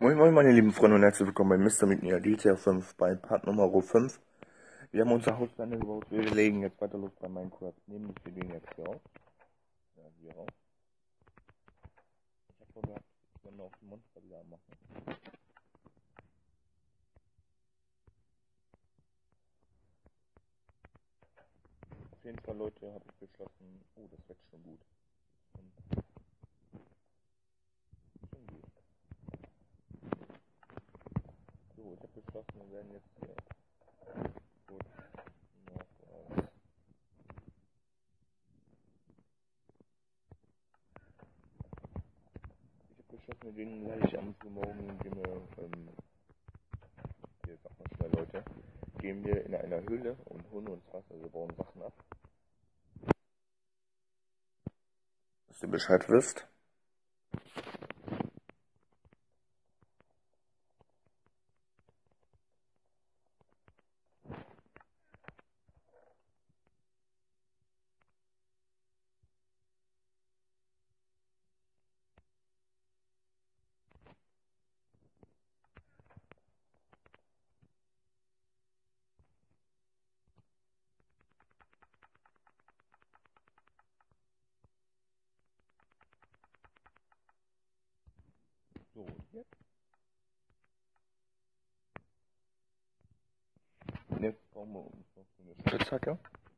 Moin Moin meine lieben Freunde und herzlich willkommen bei Mister mit mir GTA 5 bei Part Nummer 5. Wir haben unser Haus zu Ende gebaut, wir legen jetzt weiter los bei Minecraft. Nämlich wir gehen jetzt hier raus. Ja, hier raus. Ich hab vorher gehabt, wir können auch die Monster wieder anmachen. Auf jeden Fall Leute, habe ich beschlossen, oh das wird schon gut. Und schon gut. So, ich habe beschlossen, wir werden jetzt hier kurz noch ich habe beschlossen, wir gehen gleich am Morgen, gehen wir, hier sag mal schnell Leute, gehen wir in einer Höhle und holen uns was, also bauen Sachen ab. Dass ihr Bescheid wisst. So, jetzt. Jetzt brauchen wir uns noch so eine Spitzhacke.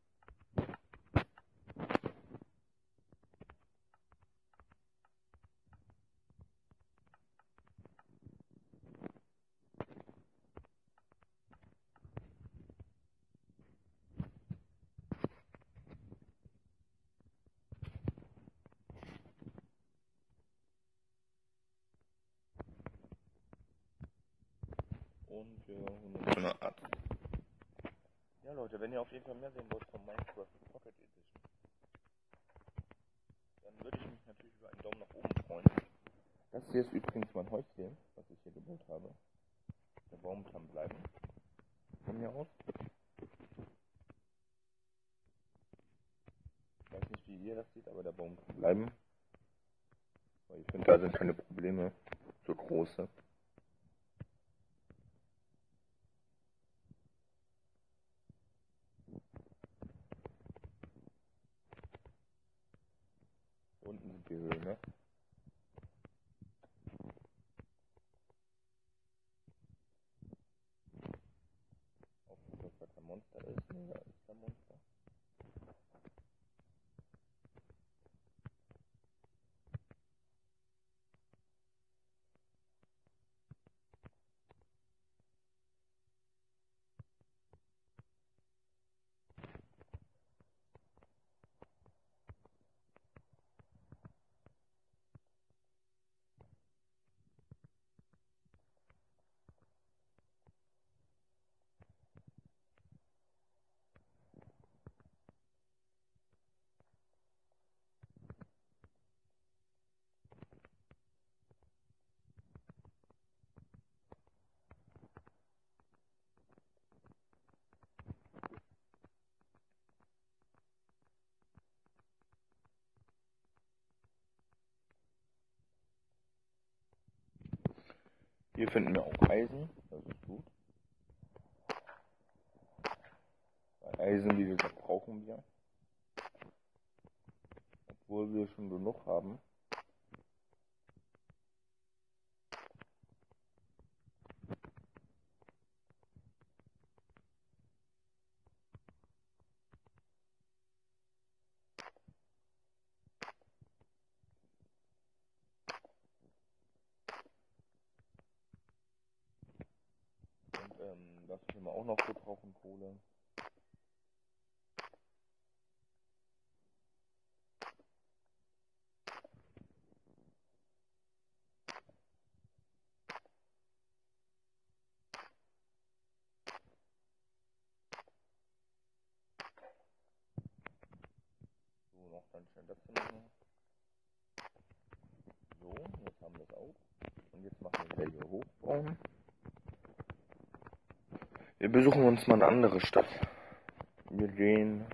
Und wir holen uns so eine Art. Ja Leute, wenn ihr auf jeden Fall mehr sehen wollt von Minecraft Pocket Edition, dann würde ich mich natürlich über einen Daumen nach oben freuen. Das hier ist übrigens mein Häuschen, was ich hier gebaut habe. Der Baum kann bleiben. Von mir aus. Ich weiß nicht, wie ihr das seht, aber der Baum kann bleiben. Weil ich finde, da sind keine Probleme. So große. Hier unten sind die Höhlen, ne? Auch dass da kein Monster ist. Ne, da ist kein Monster. Hier finden wir auch Eisen. Das ist gut. Weil Eisen, wie gesagt, brauchen wir. Obwohl wir schon genug haben. Und das können wir auch noch gebrauchen, Kohle. So, noch ganz schnell das hier machen. So, jetzt haben wir es auch. Und jetzt machen wir wieder hier hochbauen. Wir besuchen uns mal eine andere Stadt. Wir gehen.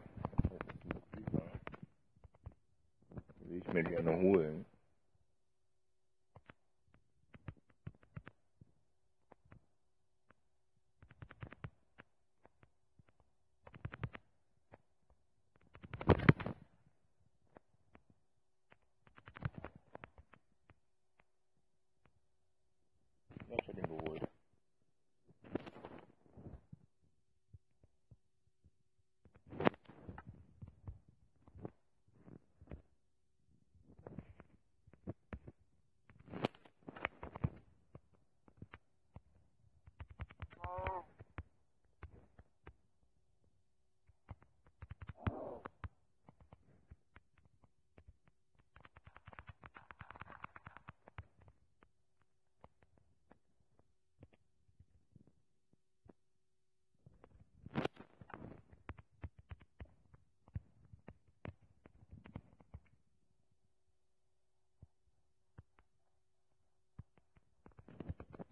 Will ich mir gerne holen.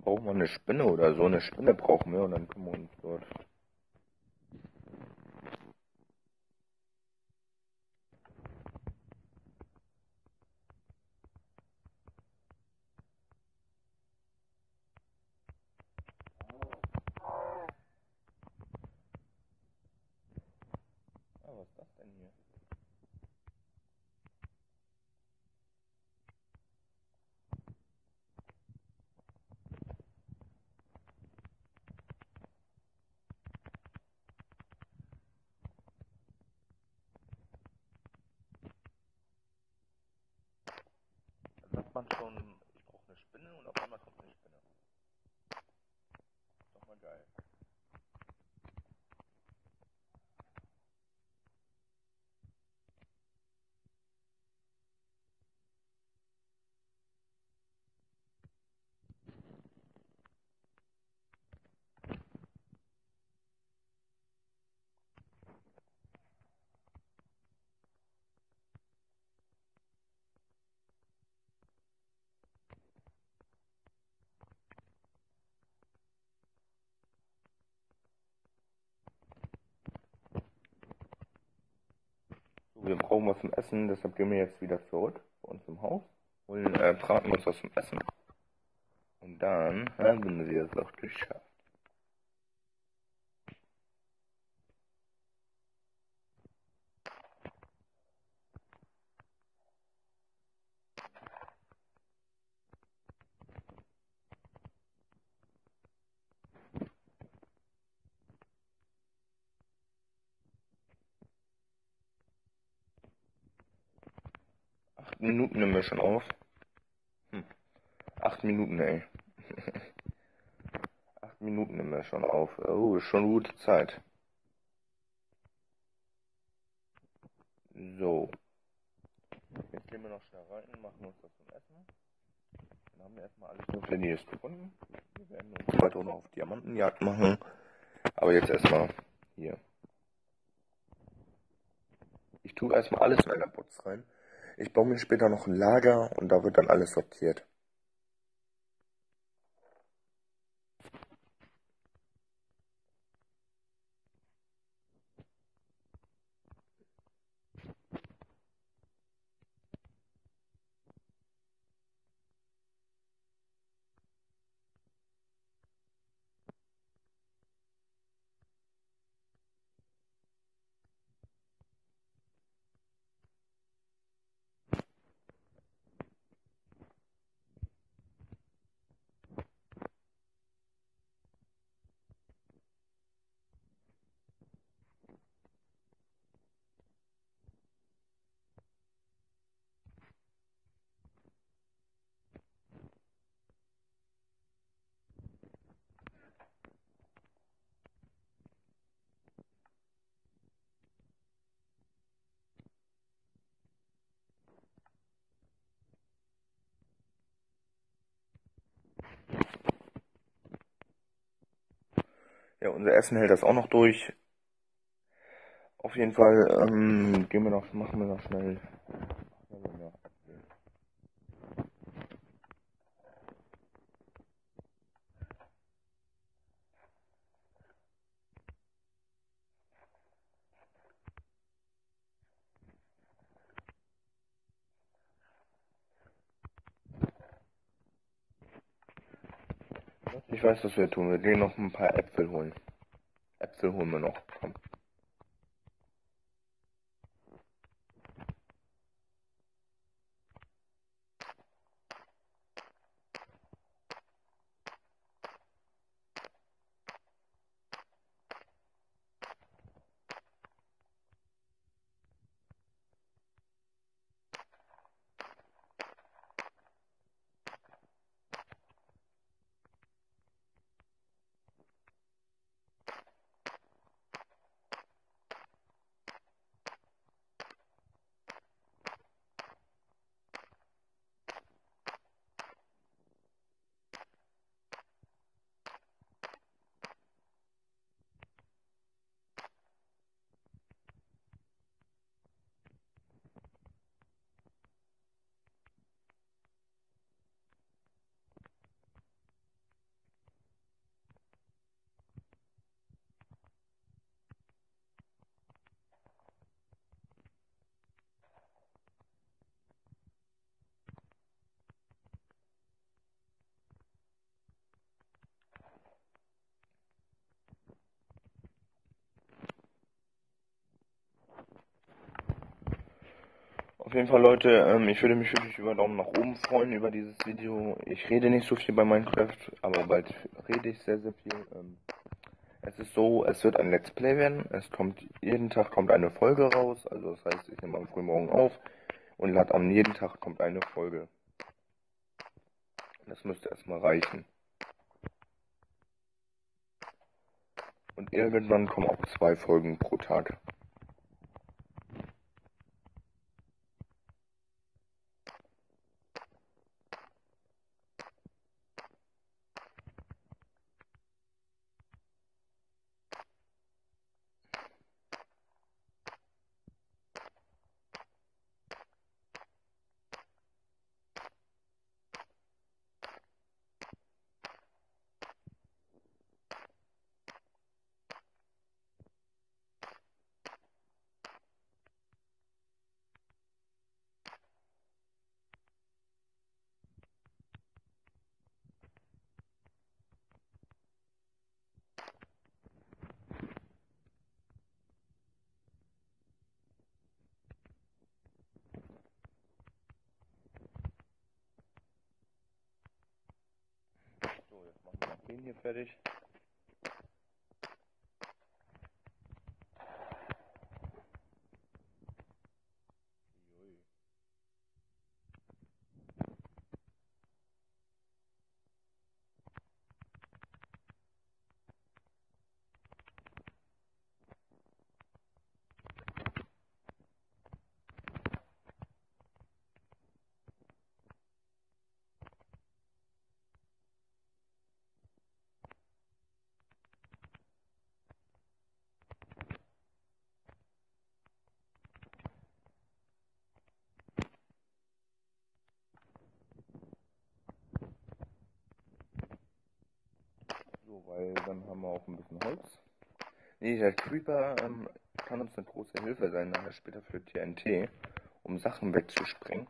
brauchen wir eine Spinne oder so. Eine Spinne brauchen wir und dann können wir uns dort. Ah, was ist das denn hier? Da sagt man schon, ich brauche eine Spinne und auf einmal kommt eine Spinne. Ist doch mal geil. So, wir brauchen was zum Essen, deshalb gehen wir jetzt wieder zurück bei uns im Haus, holen, braten uns was zum Essen und dann haben wir es auch geschafft. Acht Minuten nehmen wir schon auf. 8 Minuten, ey. 8 Minuten nehmen wir schon auf. Oh, ist schon gute Zeit. So, jetzt gehen wir noch schnell rein, machen uns das zum Essen. Dann haben wir erstmal alles Notwendiges gefunden. Wir werden uns weiter noch auf Diamantenjagd machen. Aber jetzt erstmal hier. Ich tue erstmal alles in einer Box rein. Ich baue mir später noch ein Lager und da wird dann alles sortiert. Ja, unser Essen hält das auch noch durch. Auf jeden Fall machen wir noch schnell. Ich weiß, was wir tun. Wir gehen noch ein paar Äpfel holen. Äpfel holen wir noch. Komm. Auf jeden Fall, Leute, ich würde mich wirklich über Daumen nach oben freuen über dieses Video. Ich rede nicht so viel bei Minecraft, aber bald rede ich sehr, sehr viel. Es ist so, es wird ein Let's Play werden. Es kommt, jeden Tag kommt eine Folge raus. Also das heißt, ich nehme am Frühmorgen auf und lade am jeden Tag kommt eine Folge. Das müsste erstmal reichen. Und irgendwann kommen auch 2 Folgen pro Tag. So, jetzt machen wir noch den hier fertig. So, weil dann haben wir auch ein bisschen Holz. Nee, der Creeper kann uns eine große Hilfe sein, nachher später für TNT, um Sachen wegzusprengen.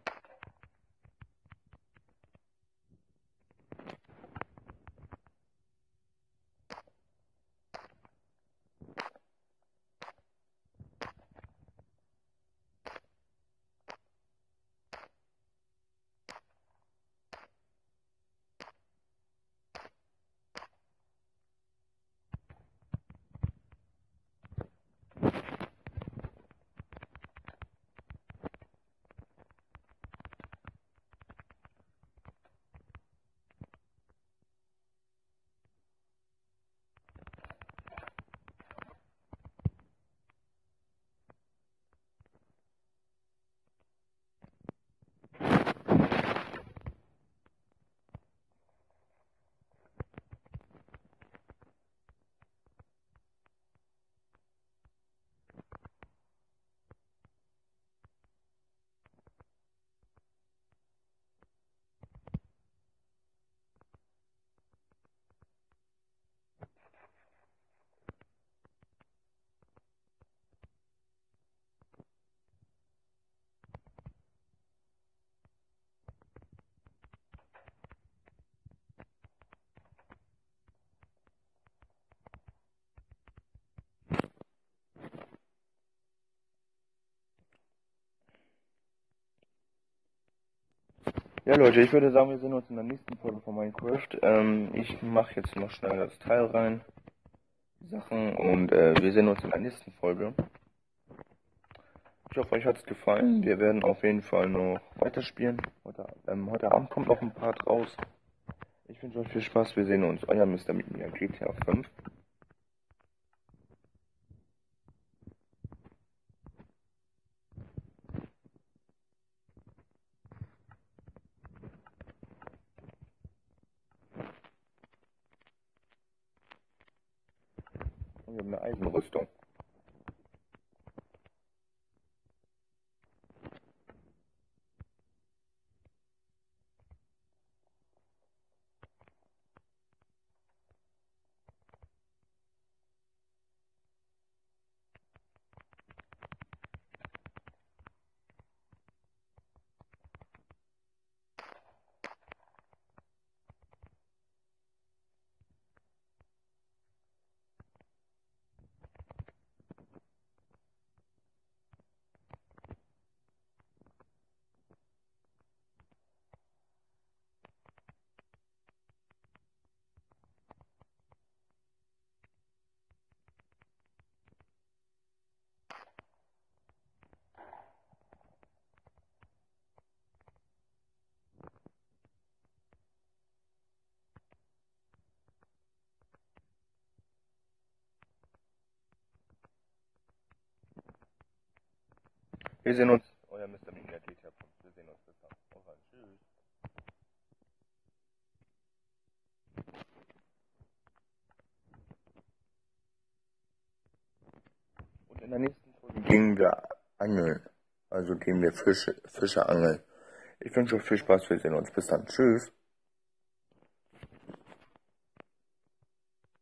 Ja Leute, ich würde sagen, wir sehen uns in der nächsten Folge von Minecraft. Ich mache jetzt noch schnell das Teil rein, die Sachen und wir sehen uns in der nächsten Folge. Ich hoffe, euch hat es gefallen. Wir werden auf jeden Fall noch weiterspielen. Heute Abend kommt noch ein Part raus. Ich wünsche euch viel Spaß. Wir sehen uns. Euer Mr. mit mir, GTA 5. Und wir haben eine Eisenrüstung. Wir sehen uns. Euer Mr. Minier DTR 5. Wir sehen uns. Bis dann. Auf rein. Tschüss. Und in der nächsten Folge gehen wir angeln. Also gehen wir Fische angeln. Ich wünsche euch viel Spaß. Wir sehen uns. Bis dann. Tschüss.